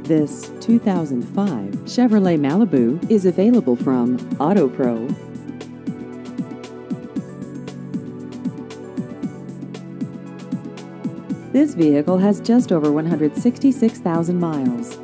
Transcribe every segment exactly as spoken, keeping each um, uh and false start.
This two thousand five Chevrolet Malibu is available from AutoPro. This vehicle has just over one hundred sixty-six thousand miles.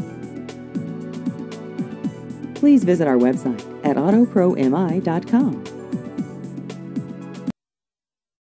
Please visit our website at auto pro m i dot com.